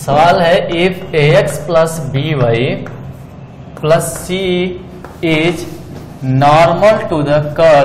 सवाल है if ax plus by plus c is normal to the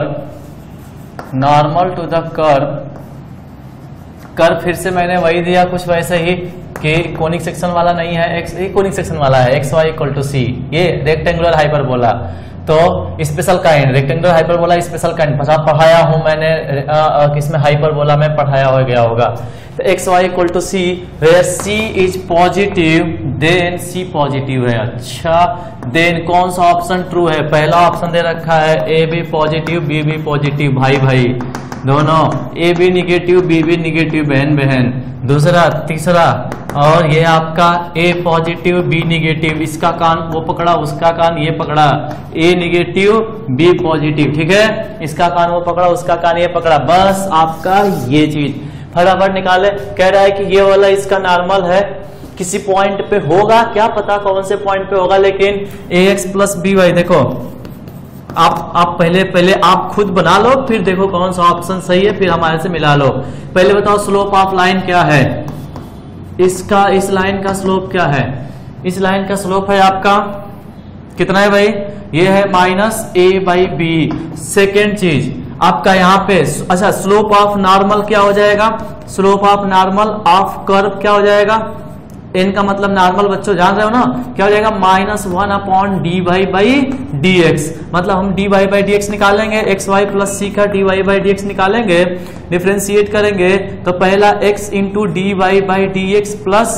curve curve फिर से मैंने वही दिया कुछ वैसे ही कि कोनिक सेक्शन वाला नहीं है, एक कोनिक सेक्शन वाला है, X Y equal to C, ये रेक्टेंगुलर हाइपरबोला, तो special kind rectangular hyperbola special kind पढ़ाया हूं मैंने, किसमें हाइपरबोला में पढ़ाया हो गया होगा। तो X Y equal to C where C is positive then C positive है। अच्छा, देन कौन सा ऑप्शन ट्रू है? पहला ऑप्शन दे रखा है A B positive B B positive, भाई भाई दोनों, A B negative B B negative, बहन बहन। दूसरा, तीसरा, और ये आपका ए पॉजिटिव बी निगेटिव, इसका कान वो पकड़ा, उसका कान ये पकड़ा, ए निगेटिव बी पॉजिटिव, ठीक है, इसका कान वो पकड़ा, उसका कान ये पकड़ा, बस आपका ये चीज फटाफट निकाले। कह रहा है कि ये वाला इसका नॉर्मल है, किसी पॉइंट पे होगा, क्या पता कौन से पॉइंट पे होगा, लेकिन A X plus B Y, देखो आप पहले आप खुद बना लो, फिर देखो कौन सा ऑप्शन सही है, फिर हमारे से मिला लो। पहले बताओ स्लोप ऑफ लाइन क्या है, इसका इस लाइन का स्लोप क्या है? इस लाइन का स्लोप है आपका कितना है भाई? ये है minus A by B. Second चीज आपका यहाँ पे, अच्छा, स्लोप ऑफ नॉर्मल क्या हो जाएगा? Slope of normal of curve क्या हो जाएगा? एन का मतलब नॉर्मल, बच्चों जान रहे हो ना, क्या हो जाएगा? -1 upon D Y by D X, मतलब हम D Y by D X निकालेंगे, एक्स वाई प्लस सी का D Y by D X निकालेंगे, डिफ्रेंशिएट करेंगे तो पहला x into D Y by D X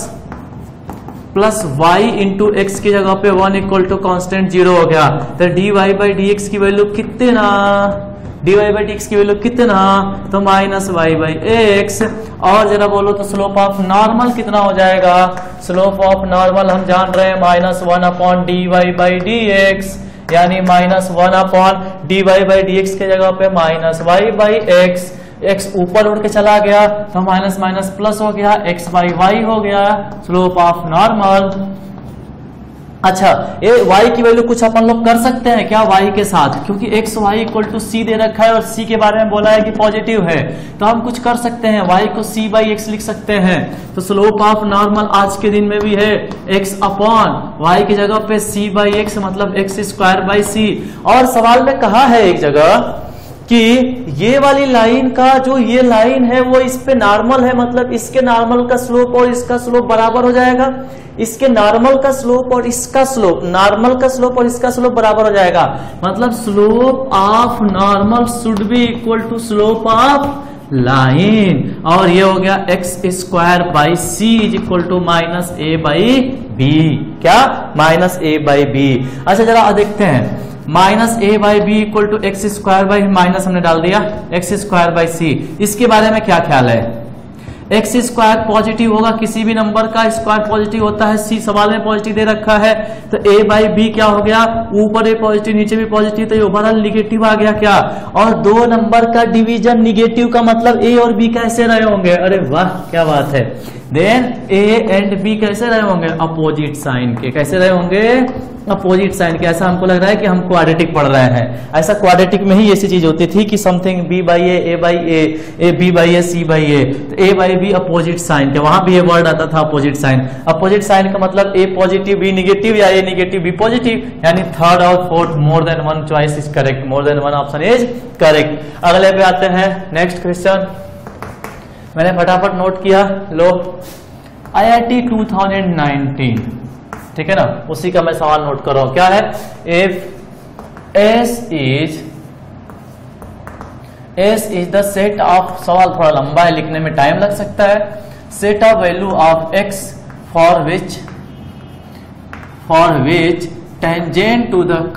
plus Y into X की जगह पे 1 इक्वल टू कॉन्स्टेंट 0 हो गया। तो D Y by D X की वैल्यू कितना? D Y by D X की वैल्यू कितना? तो माइनस वाई बाई एक्स। और जरा बोलो तो स्लोप ऑफ नॉर्मल कितना हो जाएगा? स्लोप ऑफ नॉर्मल हम जान रहे हैं -1 upon D Y by D X, यानी -1 upon D Y by D X के जगह पे minus Y by X. X ऊपर उड़ के चला गया तो माइनस माइनस प्लस हो गया, एक्स बाई वाई हो गया, स्लोप ऑफ नॉर्मल। अच्छा, ये y की वैल्यू कुछ अपन लोग कर सकते हैं क्या y के साथ? क्योंकि x y equal to C दे रखा है और c के बारे में बोला है कि पॉजिटिव है, तो हम कुछ कर सकते हैं, y को c बाई एक्स लिख सकते हैं। तो स्लोप ऑफ नॉर्मल आज के दिन में भी है x अपॉन y की जगह पे c बाई एक्स, मतलब x स्क्वायर बाई सी। और सवाल में कहा है एक जगह कि ये वाली लाइन का जो ये लाइन है वो इस पे नॉर्मल है, मतलब इसके नॉर्मल का स्लोप और इसका स्लोप बराबर हो जाएगा, इसके नॉर्मल का स्लोप और इसका स्लोप, नॉर्मल का स्लोप और इसका स्लोप बराबर हो जाएगा, मतलब slope of normal should be equal to slope of line. और ये हो गया X square by C is equal to minus A by B. क्या? Minus A by B. अच्छा, जरा देखते हैं, minus A by B equal to X square by, minus हमने डाल दिया एक्स स्क्वायर बाई सी। इसके बारे में क्या ख्याल है? एक्स स्क्वायर पॉजिटिव होगा, किसी भी नंबर का स्क्वायर पॉजिटिव होता है, सी सवाल में पॉजिटिव दे रखा है, तो ए बाई बी क्या हो गया? ऊपर ए पॉजिटिव नीचे भी पॉजिटिव, तो ये ओवरऑल निगेटिव आ गया क्या? और दो नंबर का डिवीजन निगेटिव का मतलब ए और बी कैसे रहे होंगे? अरे वाह, क्या बात है। देन ए एंड बी कैसे रहे होंगे? अपोजिट साइन के। कैसे रहे होंगे? अपोजिट साइन के। ऐसा हमको लग रहा है कि हम क्वाड्रेटिक पढ़ रहे हैं। ऐसा क्वाड्रेटिक में ही ऐसी चीज होती थी कि something B by A by A B by A C by A, तो A by B opposite sign के, वहां भी ये वर्ड आता था अपोजिट साइन। अपोजिट साइन का मतलब ए पॉजिटिव बी निगेटिव या ए निगेटिव बी पॉजिटिव, यानी थर्ड और fourth more than one choice is correct, more than one option is correct. अगले पे आते हैं, नेक्स्ट क्वेश्चन मैंने फटाफट नोट किया, लो IIT 2019, ठीक है ना, उसी का मैं सवाल नोट कर रहा हूं। क्या है? If S is the set of, सवाल थोड़ा लंबा है, लिखने में टाइम लग सकता है, set of value of x for which tangent to the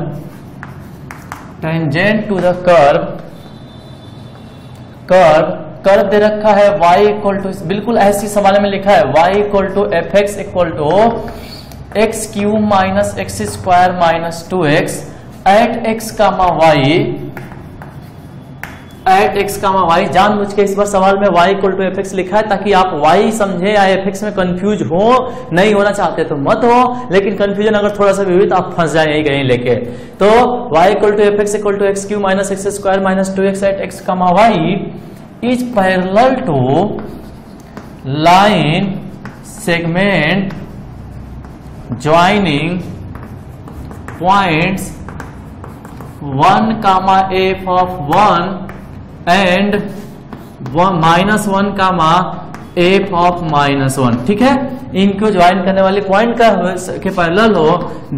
curve दे रखा है y इक्वल टू, बिल्कुल ऐसी सवाल में लिखा है y equal to F X equal to X cube minus X square minus 2x at X comma Y. जानबूझ के इस बार सवाल में y equal to F X लिखा है ताकि आप y समझे या एफ एक्स में कंफ्यूज हो, नहीं होना चाहते तो मत हो, लेकिन कंफ्यूजन अगर थोड़ा सा भी हुई तो आप फंस जाए यही कहीं लेके। तो y equal to F X equal to X cube minus X square minus 2x at X comma Y is parallel to line segment joining points 1, f of 1 and -1, f of -1, ठीक है। इनको ज्वाइन करने वाले point का के parallel हो,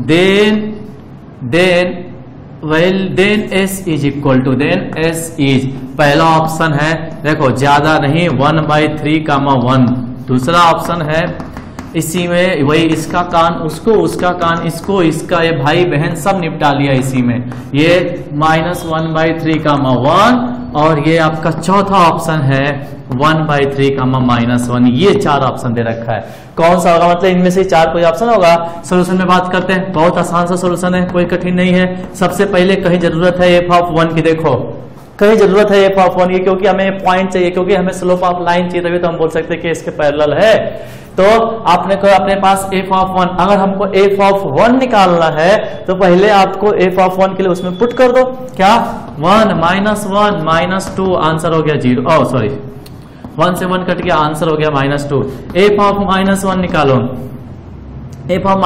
then s is equal to, then s is, पहला option है देखो ज्यादा नहीं 1/3, 1। दूसरा ऑप्शन है इसी में वही, इसका कान उसको, उसका कान इसको, इसका ये भाई बहन सब निपटा लिया इसी में, ये -1/3, 1, और ये आपका चौथा ऑप्शन है 1/3, -1। ये 4 ऑप्शन दे रखा है। कौन सा होगा, मतलब इनमें से 4 कोई ऑप्शन होगा। सोल्यूशन में बात करते हैं, बहुत आसान सा सोल्यूशन है, कोई कठिन नहीं है। सबसे पहले कहीं जरूरत है f of 1 की, देखो कहीं जरूरत है f of 1 की, क्योंकि हमें पॉइंट चाहिए, क्योंकि हमें स्लोप ऑफ लाइन चाहिए, तभी तो हम बोल सकते हैं कि इसके पैरेलल है। तो आपने कहा अपने पास f of 1, अगर हमको f of 1 निकालना है तो पहले आपको f of 1 के लिए उसमें पुट कर दो, क्या 1 -1 -2, आंसर हो गया 0, ओह सॉरी 1 से 1 कट गया, आंसर हो गया -2। f of -1 निकालो, f of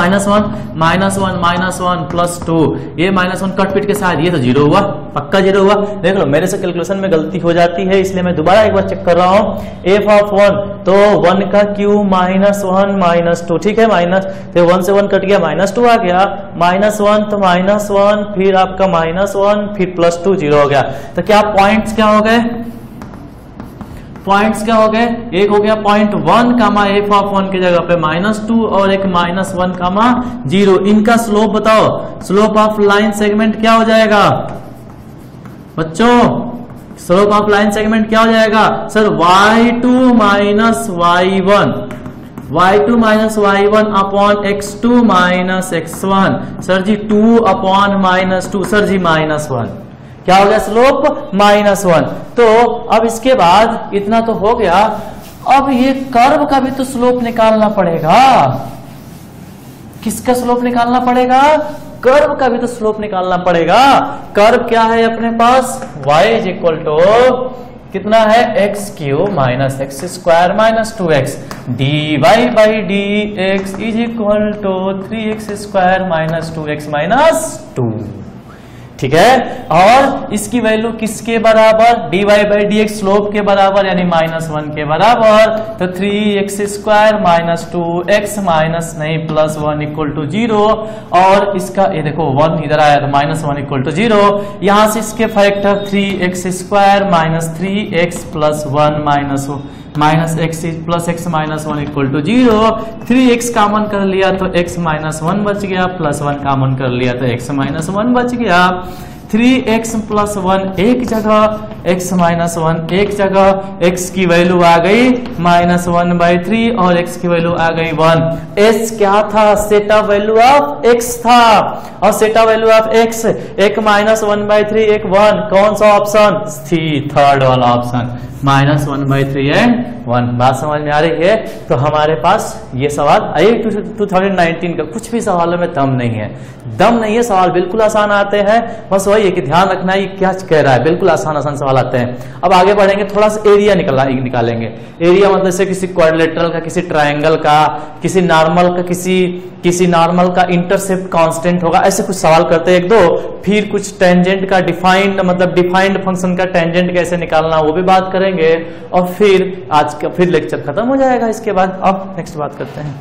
-1 प्लस 2, ये -1 कट पिट के साथ ये तो 0 हुआ, पक्का 0 हुआ। देख लो मेरे से कैलकुलेशन में गलती हो जाती है, इसलिए मैं दोबारा एक बार चेक कर रहा हूँ। f of 1 तो 1 का क्यूब -1 -2, ठीक है, तो 1 से 1 कट गया, -2 आ गया, -1 तो -1, फिर आपका -1, फिर +2, 0 हो गया। तो क्या पॉइंट्स क्या हो गए, पॉइंट्स क्या हो गए, एक हो गया पॉइंट 1, f of 1 की जगह पे -2, और एक -1, 0। इनका स्लोप बताओ, स्लोप ऑफ लाइन सेगमेंट क्या हो जाएगा बच्चों, स्लोप ऑफ लाइन सेगमेंट क्या हो जाएगा sir, y2 y1 upon x2 x1, sir ji 2 upon -2, sir ji -1, क्या हो गया स्लोप -1। तो अब इसके बाद इतना तो हो गया, अब ये कर्व का भी तो स्लोप निकालना पड़ेगा। किसका स्लोप निकालना पड़ेगा, कर्व का भी तो स्लोप निकालना पड़ेगा। कर्व क्या है अपने पास, y इज इक्वल टू कितना है, x³ x² -2x, dy/dx is equal to 3x² -2x 2, ठीक है। और इसकी वैल्यू किसके बराबर, dy/dx स्लोप के बराबर यानी -1 के बराबर, तो 3x² -2x +1 इक्वल टू 0, और इसका ये देखो 1 इधर आया तो -1 इक्वल टू 0, यहां से इसके factor 3x² -3x +1 -x +x -1 equal to 0, 3x common कर लिया तो x -1 बच गया, +1 कॉमन कर लिया तो x -1 बच गया। 3x +1 एक जगह, x -1 एक जगह, x की वैल्यू आ गई -1/3 और x की वैल्यू आ गई 1। s क्या था, set of value of x था, और set of value of x एक -1/3 एक 1, कौन सा ऑप्शन, थर्ड वाला ऑप्शन -1/3 एंड 1। बात समझ में आ रही है। तो हमारे पास ये सवाल आइए 2019 का, कुछ भी सवालों में दम नहीं है, सवाल बिल्कुल आसान आते हैं, बस वही है कि ध्यान रखना है क्या कह रहा है, बिल्कुल आसान सवाल आते हैं। अब आगे बढ़ेंगे, थोड़ा सा एरिया निकालेंगे। एरिया मतलब से किसी क्वाड्रिलेटरल का, किसी ट्रायंगल का, किसी नॉर्मल का, किसी नॉर्मल का इंटरसेप्ट कांस्टेंट होगा, ऐसे कुछ सवाल करते हैं एक दो। फिर कुछ टेंजेंट का डिफाइंड फंक्शन का टेंजेंट कैसे निकालना वो भी बात करेंगे, और फिर आज का फिर लेक्चर खत्म हो जाएगा। इसके बाद अब नेक्स्ट बात करते हैं,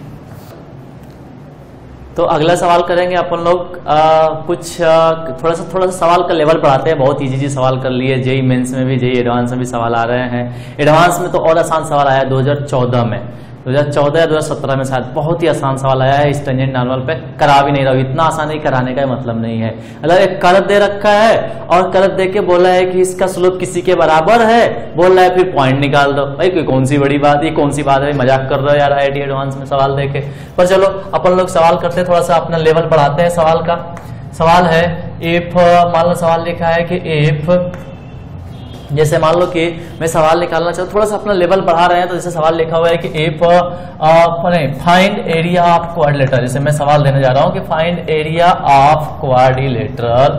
तो अगला सवाल करेंगे अपन लोग कुछ थोड़ा सा सवाल का लेवल बढ़ाते हैं। बहुत इजी सवाल कर लिए, जेई मेंस में भी, जेई एडवांस में भी सवाल आ रहे हैं। एडवांस में तो और आसान सवाल आया 2014 में, 2014 या 2017 में शायद, बहुत ही आसान सवाल आया है। इस टेंजेंट नॉर्मल पे करा भी नहीं रहा हूं, इतना आसान ही कराने का मतलब नहीं है। मतलब एक कर्व दे रखा है और कर्व दे के बोला है कि इसका स्लोप किसी के बराबर है, बोल रहा है फिर पॉइंट निकाल दो। भाई कोई कौन सी बड़ी बात, ये कौन सी बात है, मजाक कर रहे हो यार आईआईटी एडवांस में सवाल देके। पर चलो अपन लोग सवाल करते हैं, थोड़ा सा अपना लेवल बढ़ाते हैं सवाल का। सवाल है एफ, मान लो सवाल लिखा है कि एफ, जैसे मान लो कि मैं सवाल निकालना चाहूँ, थोड़ा सा अपना लेवल बढ़ा रहे हैं, तो जैसे सवाल लिखा हुआ है कि F find area of quadrilateral. जैसे मैं सवाल देने जा रहा हूं कि find area of quadrilateral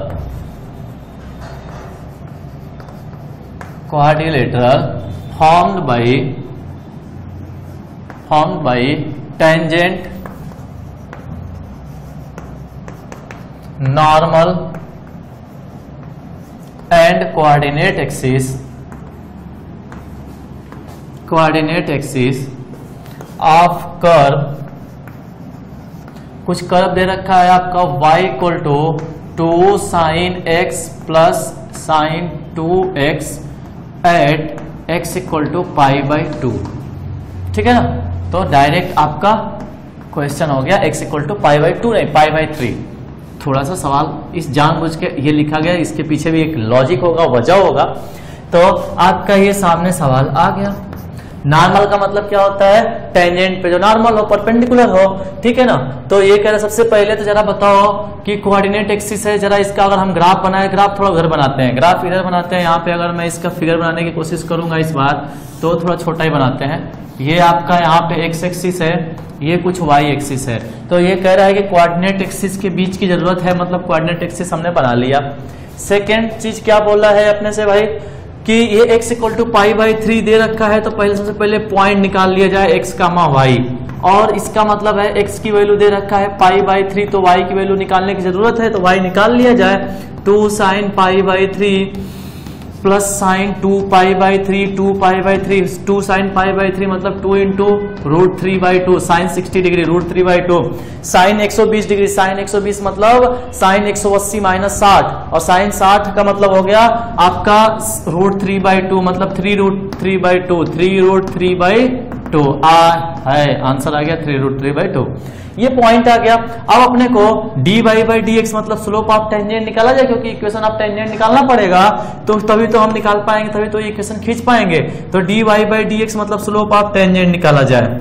formed by tangent normal and coordinate axis of curve, कुछ कर्व दे रखा है आपका y equal to 2 sin x plus sin 2x at x equal to π/2, ठीक है ना। तो डायरेक्ट आपका क्वेश्चन हो गया x इक्वल टू π/2 नहीं π/3। थोड़ा सा सवाल इस जानबूझ के ये लिखा गया, इसके पीछे भी एक लॉजिक होगा, वजह होगा। तो आपका ये सामने सवाल आ गया। नॉर्मल का मतलब क्या होता है? टेंजेंट पे जो नॉर्मल हो, परपेंडिकुलर हो, ठीक है ना। तो ये कह रहे सबसे पहले तो जरा बताओ कि कोऑर्डिनेट एक्सिस है, जरा इसका अगर हम ग्राफ बनाए, ग्राफ थोड़ा उधर बनाते हैं, ग्राफ इधर बनाते हैं। यहाँ पे अगर मैं इसका फिगर बनाने की कोशिश करूंगा इस बार, तो थोड़ा छोटा ही बनाते हैं। ये आपका यहाँ पे एक्स एक्सिस है, ये कुछ वाई एक्सिस है। तो ये कह रहा है कि कोऑर्डिनेट एक्सिस के बीच की जरूरत है, मतलब कोऑर्डिनेट एक्सिस हमने बना लिया। सेकेंड चीज क्या बोला है अपने से भाई कि ये x इक्वल टू π/3 दे रखा है, तो पहले सबसे पहले पॉइंट निकाल लिया जाए x, y, और इसका मतलब है x की वैल्यू दे रखा है π/3, तो y की वैल्यू निकालने की जरूरत है, तो y निकाल लिया जाए। 2 sin π/3 प्लस साइन 2π/3, 2π/3, 2 sin π/3 मतलब 2 into √3/2, sine 60 degree √3/2, sine 120 degree, sine 120 मतलब साइन 180 माइनस 60, और साइन 60 का मतलब हो गया आपका √3/2 मतलब 3√3/2, 3√3/2 है आंसर आ गया 3√3/2। ये पॉइंट आ गया। अब अपने को dy/dx मतलब स्लोप ऑफ टेंजेंट निकाला जाए, क्योंकि इक्वेशन ऑफ टेंजेंट निकालना पड़ेगा, तो तभी तो हम निकाल पाएंगे, तभी तो ये इक्वेशन खींच पाएंगे। तो dy/dx मतलब स्लोप ऑफ टेंजेंट निकाला जाए।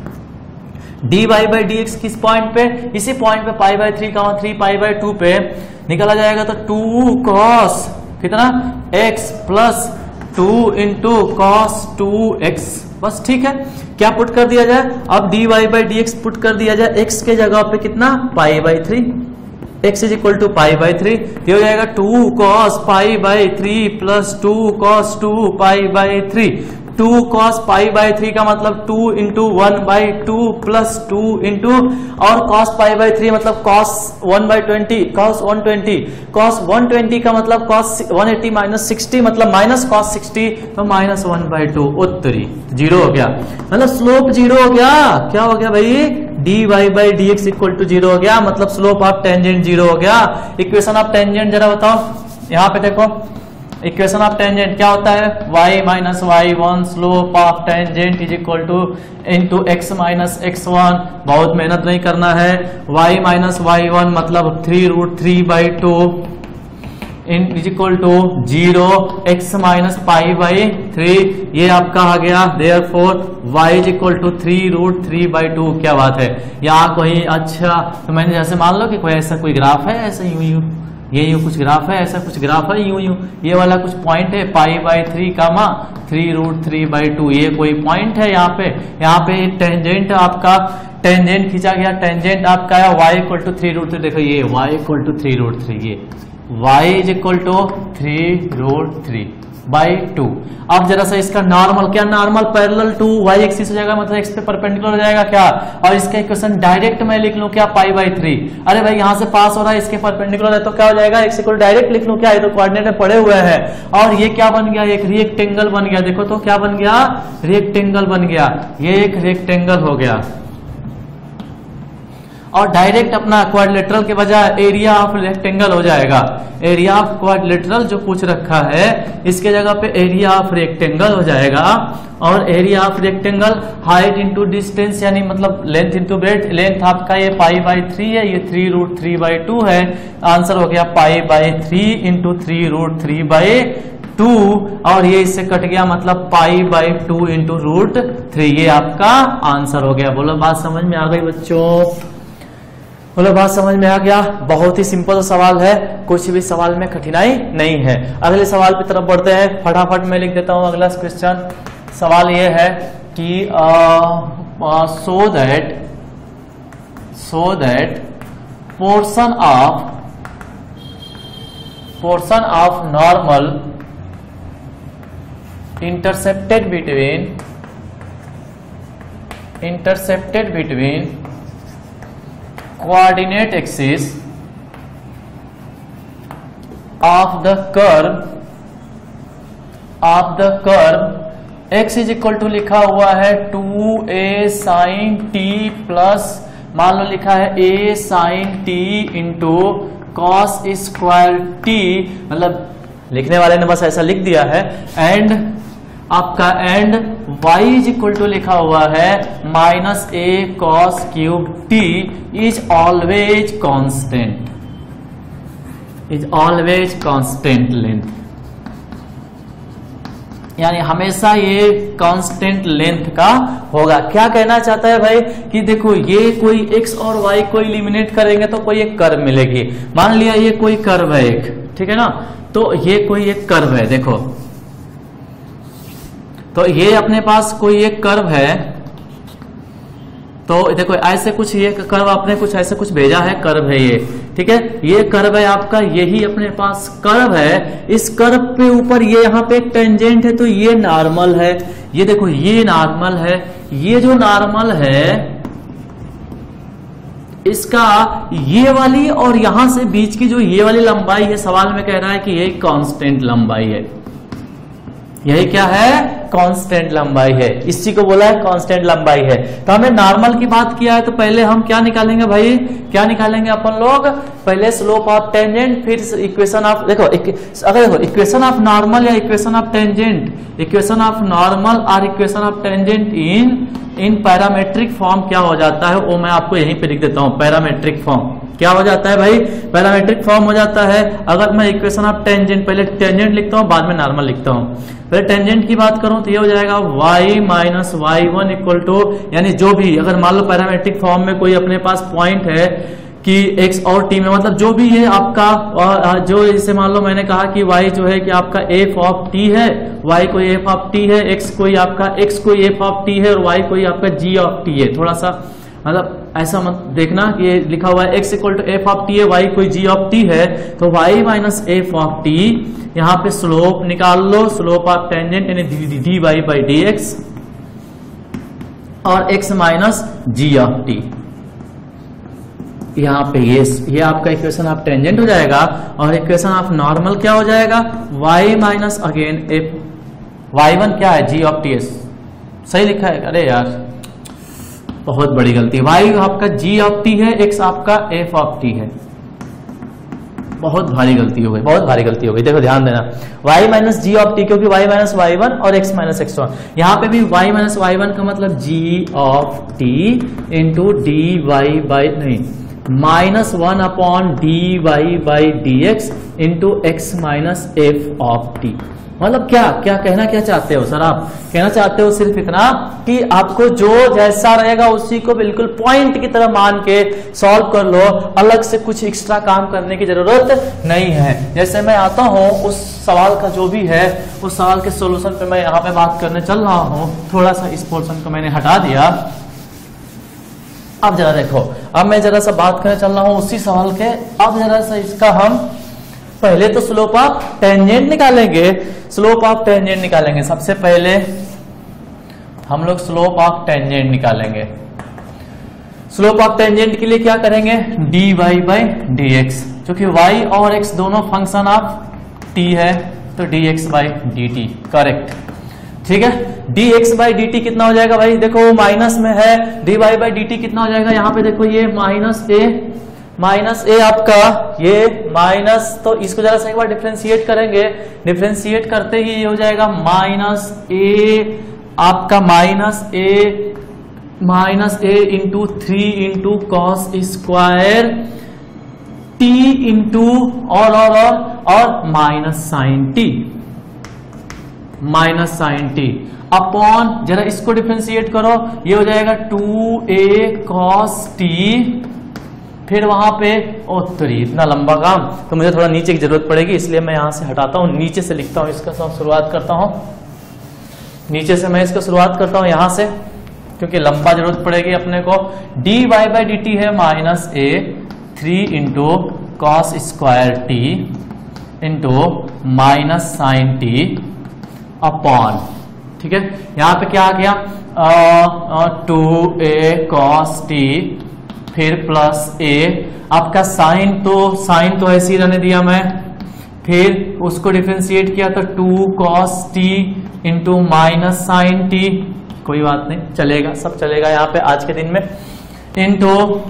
dy/dx किस पॉइंट पे? इसी पॉइंट पे π/3, 3π/2 पे निकाला जाएगा। तो 2 cos कितना x plus 2 into cos 2x, बस ठीक है। क्या पुट कर दिया जाए? अब dy/dx पुट कर दिया जाए, x के जगह पे कितना π/3, x इज इक्वल टू π/3, ये हो जाएगा 2 cos π/3 प्लस 2 cos 2π/3। 2 cos π/3 का मतलब 2 इंटू 1/2 प्लस 2 इंटू, और cos π/3 मतलब cos 1/20, cos 120, cos 120 का मतलब cos 180 माइनस 60 मतलब माइनस cos 60, तो माइनस 1/2 उत्तरी 0 हो गया, मतलब स्लोप 0 हो गया। क्या हो गया भाई? dy/dx इक्वल टू 0 हो गया, मतलब स्लोप ऑफ टेंजेंट 0 हो गया। इक्वेशन ऑफ टेंजेंट जरा बताओ, यहाँ पे देखो इक्वेशन ऑफ टेंजेंट क्या होता है? y minus y1 slope of tangent is equal to into x minus x1, बहुत मेहनत नहीं करना है। y माइनस y1 मतलब 3√3/2 is equal to 0, x minus π/3, ये आपका आ गया। Therefore y is equal to 3√3/2। क्या बात है यहाँ कोई? अच्छा, तो मैंने जैसे मान लो कि कोई ऐसा कोई ग्राफ है, ऐसा यूं ये यूं कुछ ग्राफ है, ऐसा कुछ ग्राफ है, यूं ये वाला कुछ पॉइंट है π/3 कामा 3√3/2, ये कोई पॉइंट है। यहाँ पे टेंजेंट आपका टेंजेंट खींचा गया, टेंजेंट आपका है y इक्वल टू 3√3। देखो ये y इक्वल टू 3√3, ये y इज इक्वल टू 3√3/2। अब जरा सा इसका नॉर्मल, क्या normal parallel to y axis हो जाएगा, मतलब x पे परपेंडिकुलर हो जाएगा क्या? और इसका इक्वेशन डायरेक्ट मैं लिख लूं क्या? π/3। अरे भाई यहाँ से पास हो रहा है, इसके परपेंडिकुलर है, तो क्या हो जाएगा? x इक्वल डायरेक्ट लिख लूं क्या? ये तो कोऑर्डिनेट में पड़े हुए हैं। और ये क्या बन गया? एक रेक्टेंगल बन गया। देखो तो क्या बन गया? रेक्टेंगल बन गया, ये एक रेक्टेंगल हो गया। और डायरेक्ट अपना क्वाड्रिलेटरल के बजाय एरिया ऑफ रेक्टेंगल हो जाएगा। एरिया ऑफ क्वाड्रिलेटरल जो पूछ रखा है, इसके जगह पे एरिया ऑफ रेक्टेंगल हो जाएगा। और area of rectangle height into distance, यानी मतलब लेंथ इंटू ब्रेड्थ। लेंथ आपका ये π/3 है, ये 3√3/2 है। आंसर हो गया π/3 इंटू 3√3/2, और ये इससे कट गया मतलब π/2 इंटू √3। ये आपका आंसर हो गया। बोलो बात समझ में आ गई बच्चों? बोलो बात समझ में आ गया? बहुत ही सिंपल सवाल है, कुछ भी सवाल में कठिनाई नहीं है। अगले सवाल की तरफ बढ़ते हैं, फटाफट मैं लिख देता हूं अगला क्वेश्चन। सवाल ये है कि so that portion of normal intercepted intercepted between coordinate axis of the curve x is equal to लिखा हुआ है 2a sin t प्लस मान लो लिखा है a sin t into cos square t, मतलब लिखने वाले ने बस ऐसा लिख दिया है, एंड आपका and y is equal to लिखा हुआ है minus a cos cube t is always constant length, यानी हमेशा ये कांस्टेंट लेंथ का होगा। क्या कहना चाहता है भाई कि देखो ये कोई x और y को एलिमिनेट करेंगे तो कोई एक कर्व मिलेगी। मान लिया ये कोई कर्व है एक, ठीक है ना, तो ये कोई एक कर्व है, देखो तो ये अपने पास कोई एक कर्व है, तो देखो ऐसे कुछ ये कर्व आपने कुछ ऐसे कुछ भेजा है, कर्व है ये, ठीक है, ये कर्व है आपका, यही अपने पास कर्व है। इस कर्व पे ऊपर ये यहाँ पे एक टेंजेंट है, तो ये नॉर्मल है, ये देखो ये नॉर्मल है, ये जो नॉर्मल है इसका ये वाली और यहां से बीच की जो ये वाली लंबाई है, सवाल में कह रहा है कि ये कांस्टेंट लंबाई है, यही क्या है, कांस्टेंट लंबाई है, इसी को बोला है कांस्टेंट लंबाई है। तो हमें नॉर्मल की बात किया है, तो पहले हम क्या निकालेंगे भाई, क्या निकालेंगे अपन लोग, पहले स्लोप ऑफ टेंजेंट, फिर इक्वेशन ऑफ, देखो अगर देखो इक्वेशन ऑफ नॉर्मल या equation of tangent, equation of normal और equation of tangent in parametric form क्या हो जाता है, वो मैं आपको यहीं पे लिख देता हूं। पैरामेट्रिक फॉर्म क्या हो जाता है भाई, पैरामेट्रिक फॉर्म हो जाता है, अगर मैं इक्वेशन ऑफ टेंजेंट, पहले टेंजेंट लिखता हूं बाद में नॉर्मल लिखता हूं, पहले टेंजेंट की बात करूं तो ये हो जाएगा y minus y1 equal to, यानी जो भी अगर मान लो पैरामेट्रिक फॉर्म में कोई अपने पास पॉइंट है कि x और t में, मतलब जो भी है आपका, जो जैसे मान लो मैंने कहा कि y जो है कि आपका f ऑफ t है, y कोई f ऑफ t है, x कोई आपका x कोई f ऑफ t है और y कोई आपका g ऑफ t है। थोड़ा सा मतलब ऐसा मत देखना कि ये लिखा हुआ है x equal to f of t है, y कोई g ऑफ t है, तो y minus f of t, यहाँ पे स्लोप निकाल लो, स्लोप ऑफ टेंजेंट यानी dy बाई dx और x minus g of t, यहाँ पे ये आपका इक्वेशन ऑफ टेंजेंट हो जाएगा। और इक्वेशन ऑफ नॉर्मल क्या हो जाएगा, y minus again f, y1 क्या है, g ऑफ t, सही लिखा है, अरे यार बहुत बड़ी गलती, y आपका g ऑफ t है, x आपका f ऑफ t है, बहुत भारी गलती हो गई, बहुत भारी गलती हो गई। देखो ध्यान देना, y minus g of t, क्योंकि y माइनस y1 और x माइनस x1, यहाँ पे भी y माइनस y1 का मतलब g of t into D Y by नहीं minus 1 upon D Y by D x into x minus f of t. मतलब क्या क्या कहना क्या चाहते हो सर, आप कहना चाहते हो सिर्फ इतना कि आपको जो जैसा रहेगा उसी को बिल्कुल पॉइंट की तरह मान के सॉल्व कर लो, अलग से कुछ एक्स्ट्रा काम करने की जरूरत नहीं है। जैसे मैं आता हूं उस सवाल का जो भी है उस सवाल के सॉल्यूशन पे मैं यहाँ पे बात करने चल रहा हूं, थोड़ा सा इस पोर्शन को मैंने हटा दिया। अब जरा देखो, अब मैं जरा सा बात करने चल रहा हूं उसी सवाल के। अब जरा सा इसका हम पहले तो स्लोप ऑफ टेंजेंट निकालेंगे, स्लोप ऑफ टेंजेंट निकालेंगे। सबसे पहले हम लोग स्लोप ऑफ टेंजेंट निकालेंगे। स्लोप ऑफ टेंजेंट के लिए क्या करेंगे, d Y by D x, क्योंकि वाई और एक्स दोनों फंक्शन ऑफ टी है तो d x by d t, correct, ठीक है। D x by d t कितना हो जाएगा भाई, देखो माइनस में है, d Y by d t कितना हो जाएगा, यहाँ पे देखो ये माइनस ए आपका ये माइनस, तो इसको जरा सा एक बार डिफरेंशिएट करेंगे। डिफरेंशिएट करते ही ये हो जाएगा माइनस ए आपका minus a into 3 into cos square t into और माइनस साइन टी अपॉन, जरा इसको डिफरेंशिएट करो, ये हो जाएगा 2a cos t, फिर वहां पे उत्तरी, इतना लंबा काम तो मुझे थोड़ा नीचे की जरूरत पड़ेगी, इसलिए मैं यहां से हटाता हूं, नीचे से लिखता हूं, इसका शुरुआत करता हूं नीचे से, मैं इसका शुरुआत करता हूं यहां से, क्योंकि लंबा जरूरत पड़ेगी अपने को। D Y by d t है minus a 3 into cos square t into minus sine t upon, ठीक है। यहां पे क्या आ गया, 2a cos t फिर प्लस a, आपका साइन तो ऐसे ही रहने दिया मैं, फिर उसको डिफरेंशिएट किया तो 2 cos t into minus sine t, कोई बात नहीं चलेगा, सब चलेगा यहाँ पे आज के दिन में, इंटू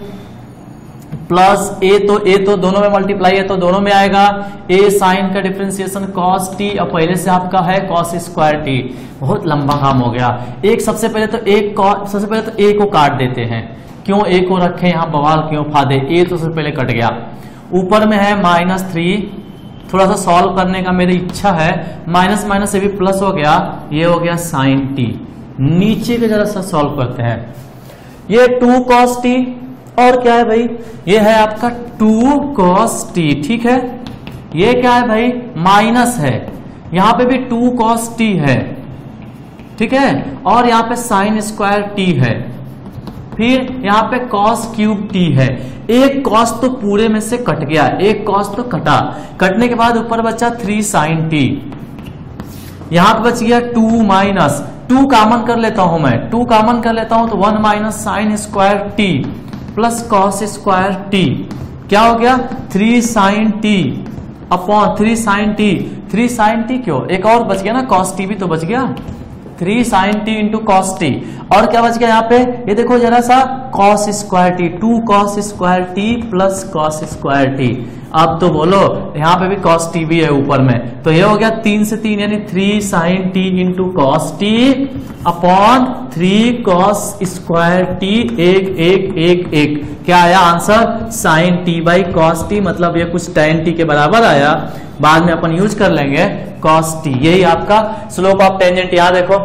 प्लस a तो दोनों में मल्टीप्लाई है तो दोनों में आएगा, a साइन का डिफरेंशिएशन cos t, अब पहले से आपका है cos स्क्वायर t, बहुत लंबा काम हो गया। सबसे पहले तो a को काट देते हैं, क्यों a को रखे यहाँ बवाल क्यों फादे, a तो सबसे पहले कट गया, ऊपर में है -3, थोड़ा सा सॉल्व करने का मेरी इच्छा है, माइनस माइनस से भी प्लस हो गया, ये हो गया साइन t, नीचे के जरा सा सॉल्व करते हैं, ये 2 cos t और क्या है भाई, ये है आपका 2 cos t, ठीक है, ये क्या है भाई माइनस है, यहां पे भी 2 cos t है, ठीक है, और यहां पे साइन स्क्वायर t है, फिर यहां पे cos क्यूब t है, एक cos तो पूरे में से कट गया, एक cos तो कटा, कटने के बाद ऊपर बचा 3 sin t, यहां पे बच गया 2 माइनस 2 कॉमन कर लेता हूं मैं, 2 कॉमन कर लेता हूं तो 1 minus sine square t plus cos square t, क्या हो गया 3 sine t upon 3 sine t, 3 sine t क्यों, एक और बच गया ना कॉस टी भी तो बच गया, 3 sine t into cos t, और क्या बच गया यहाँ पे, ये देखो जरा सा cos square t, 2 cos square t plus cos square t, अब तो बोलो यहाँ पे भी कॉस टी भी है ऊपर में, तो ये हो गया 3 से 3 यानी 3 sine t into cos t upon 3 cos square t, एक, क्या आया answer, sine t by cos t, मतलब ये कुछ tan टी के बराबर आया, बाद में अपन यूज कर लेंगे कॉस टी, यही आपका स्लोप ऑफ टेंजेंट, यहाँ देखो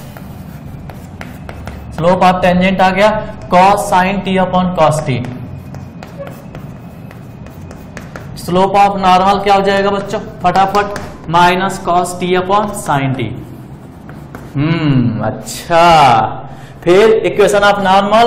स्लोप ऑफ टेंजेंट आ गया cos sine t upon cos t, slope of normal क्या हो जाएगा बच्चों फटाफट, minus cos t upon sine t, अच्छा, फिर इक्वेशन ऑफ नॉर्मल,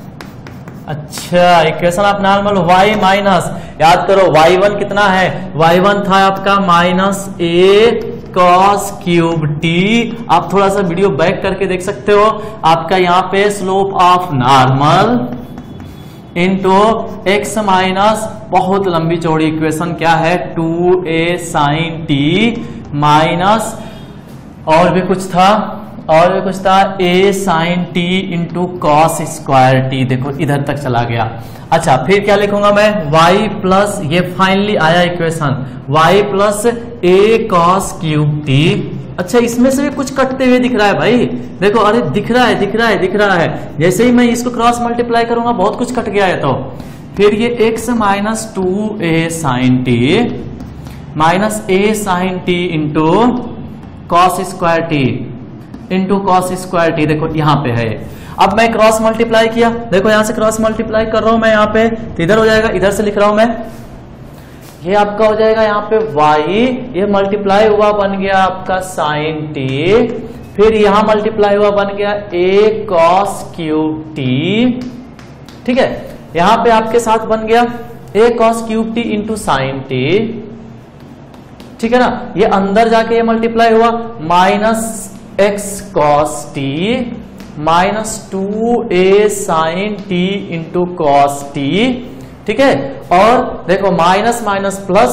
अच्छा equation of normal y minus, याद करो y1 कितना है, y1 था आपका -a cos क्यूब t, आप थोड़ा सा वीडियो बैक करके देख सकते हो, आपका यहाँ पे slope of normal into x minus, बहुत लंबी चौड़ी इक्वेशन क्या है 2a sin t माइनस और भी कुछ था a sin t into cos square t, देखो इधर तक चला गया, अच्छा फिर क्या लिखूंगा मैं y प्लस, ये फाइनली आया equation y plus a cos cube t, अच्छा इसमें से भी कुछ कटते हुए दिख रहा है भाई, देखो अरे दिख रहा है, जैसे ही मैं इसको क्रॉस मल्टीप्लाई करूंगा बहुत कुछ कट गया है, तो फिर ये x minus 2a sin t minus a sin t into cos square t into cos square t, देखो यहाँ पे है, अब मैं क्रॉस मल्टीप्लाई किया, देखो यहां से क्रॉस मल्टीप्लाई कर रहा हूं मैं यहाँ पे, तो इधर हो जाएगा, इधर से लिख रहा हूं मैं, ये आपका हो जाएगा यहाँ पे y, ये मल्टीप्लाई हुआ बन गया आपका साइन t, फिर यहां मल्टीप्लाई हुआ बन गया a cos क्यूब t, ठीक है, यहां पे आपके साथ बन गया a cos cube t into sine t, ठीक है ना, ये अंदर जाके ये मल्टीप्लाई हुआ minus x cos t minus 2a sin t into cos t, ठीक है, और देखो माइनस माइनस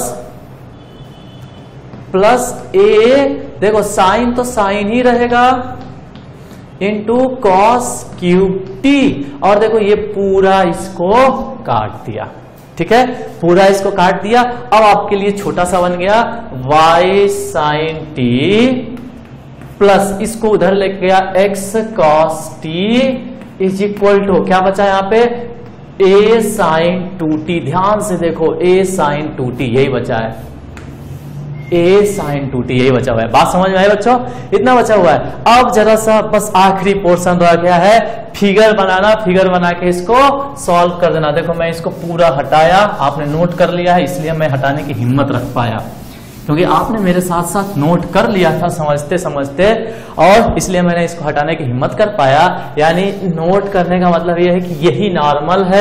प्लस a, देखो साइन तो साइन ही रहेगा इंटू कॉस क्यूब t, और देखो ये पूरा इसको काट दिया, ठीक है, पूरा इसको काट दिया, अब आपके लिए छोटा सा बन गया y sin t प्लस इसको उधर लेके गया x cos t is equal to क्या बचा यहाँ पे a sin 2t, ध्यान से देखो a sin 2t यही बचा है, a sin 2t यही बचा हुआ है, बात समझ में आई बच्चों, इतना बचा हुआ है, अब जरा सा बस आखिरी पोर्शन रह गया है फिगर बनाना, फिगर बना के इसको सॉल्व कर देना, देखो मैं इसको पूरा हटाया, आपने नोट कर लिया है इसलिए मैं हटाने की हिम्मत रख पाया, क्योंकि आपने मेरे साथ साथ नोट कर लिया था समझते समझते, और इसलिए मैंने इसको हटाने की हिम्मत कर पाया, यानी नोट करने का मतलब यह है कि यही नॉर्मल है,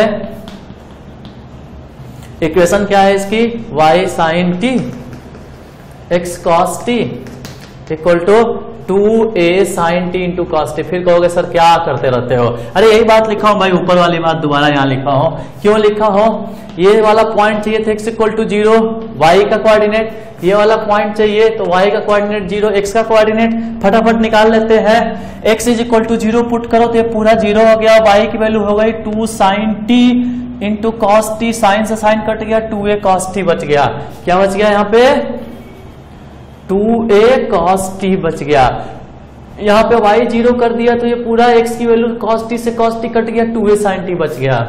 इक्वेशन क्या है इसकी y sin t x cos t equal to 2a sin t into cos t. फिर कहोगे सर क्या करते रहते हो, अरे यही बात लिखा हूं भाई, ऊपर वाली बात दोबारा यहां लिखा हो। क्यों लिखा हो, ये वाला पॉइंट चाहिए था x इक्वल टू 0 y का कोऑर्डिनेट, ये वाला पॉइंट चाहिए तो y का कोऑर्डिनेट 0 x का कोऑर्डिनेट, फटाफट निकाल लेते हैं। x is equal to 0 put करो तो ये पूरा 0 हो गया, y की वैल्यू हो गई 2 sin t into cos t, sine से साइन कट गया, 2a cos t बच गया। क्या बच गया यहाँ पे, 2a cos t बच गया। यहाँ पे y 0 कर दिया तो ये पूरा x की वैल्यू cos t से cos t कट गया, 2a sin t बच गया।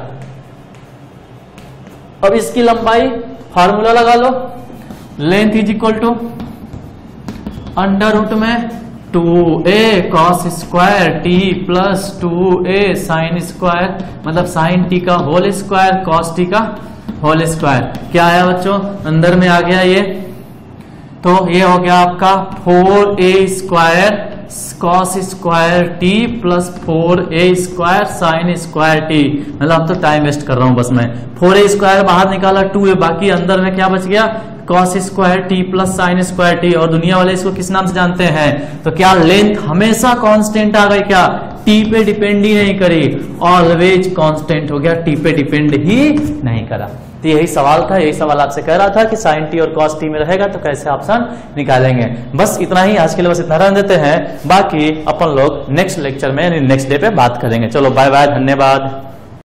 अब इसकी लंबाई फार्मूला लगा लो, length is equal to under root में 2a cos square t plus 2a sin square, मतलब sin t का होल स्क्वायर cos t का होल स्क्वायर। क्या आया बच्चों, अंदर में आ गया ये, तो ये हो गया आपका 4a square cos square t plus 4a square sin square t। मतलब अब तो टाइम वेस्ट कर रहा हूं बस मैं, 4a स्क्वायर बाहर निकाला, 2a बाकी, अंदर में क्या बच गया cos square t plus sin square t। और दुनिया वाले इसको किस नाम से जानते हैं, तो क्या लेंथ हमेशा कांस्टेंट आ गई, क्या t पे डिपेंड ही नहीं करी, ऑलवेज कांस्टेंट हो गया, t पे डिपेंड ही नहीं करा। तो यही सवाल था, यही सवाल आपसे कह रहा था कि sin t और cos t में रहेगा तो कैसे ऑप्शन निकालेंगे। बस इतना ही आज के लिए, बस इतना रहने देते हैं, बाकी अपन लोग नेक्स्ट लेक्चर में नेक्स्ट डे पे बात करेंगे। चलो बाय बाय, धन्यवाद।